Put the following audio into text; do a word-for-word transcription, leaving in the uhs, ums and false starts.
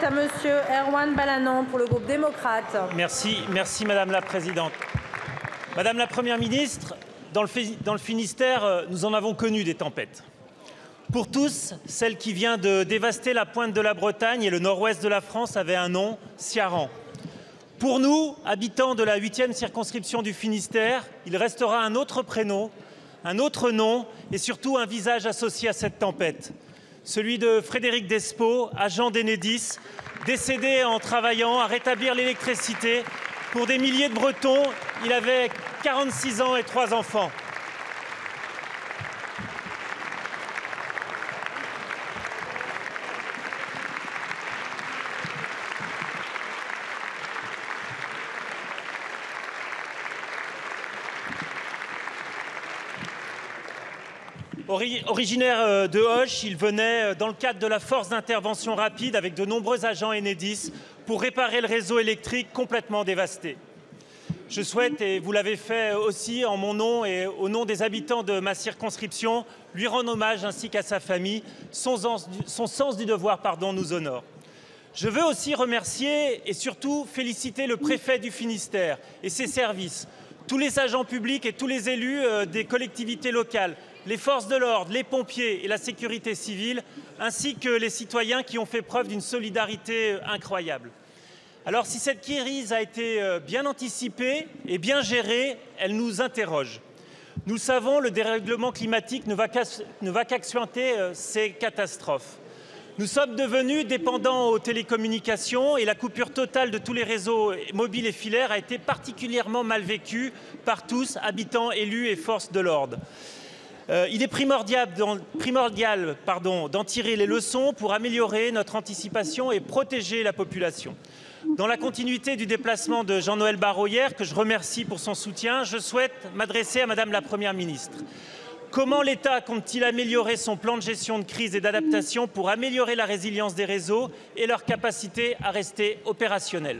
est à Monsieur Erwan Balanant pour le groupe démocrate. Merci, merci Madame la Présidente. Madame la Première ministre, dans le, dans le Finistère, nous en avons connu des tempêtes. Pour tous, celle qui vient de dévaster la pointe de la Bretagne et le nord-ouest de la France avait un nom, Ciarán. Pour nous, habitants de la huitième circonscription du Finistère, il restera un autre prénom, un autre nom et surtout un visage associé à cette tempête. Celui de Frédéric Despaux, agent d'Enedis, décédé en travaillant à rétablir l'électricité pour des milliers de Bretons. Il avait quarante-six ans et trois enfants. Originaire de Auch, il venait dans le cadre de la force d'intervention rapide avec de nombreux agents Enedis pour réparer le réseau électrique complètement dévasté. Je souhaite, et vous l'avez fait aussi en mon nom et au nom des habitants de ma circonscription, lui rendre hommage ainsi qu'à sa famille. Son, son sens du devoir pardon, nous honore. Je veux aussi remercier et surtout féliciter le préfet du Finistère et ses services, tous les agents publics et tous les élus des collectivités locales, les forces de l'ordre, les pompiers et la sécurité civile, ainsi que les citoyens qui ont fait preuve d'une solidarité incroyable. Alors si cette crise a été bien anticipée et bien gérée, elle nous interroge. Nous le savons, le dérèglement climatique ne va qu'accentuer ces catastrophes. Nous sommes devenus dépendants aux télécommunications et la coupure totale de tous les réseaux mobiles et filaires a été particulièrement mal vécue par tous, habitants, élus et forces de l'ordre. Euh, il est primordial, primordial pardon, d'en tirer les leçons pour améliorer notre anticipation et protéger la population. Dans la continuité du déplacement de Jean-Noël Barrot hier, que je remercie pour son soutien, je souhaite m'adresser à Madame la Première ministre. Comment l'État compte-t-il améliorer son plan de gestion de crise et d'adaptation pour améliorer la résilience des réseaux et leur capacité à rester opérationnels ?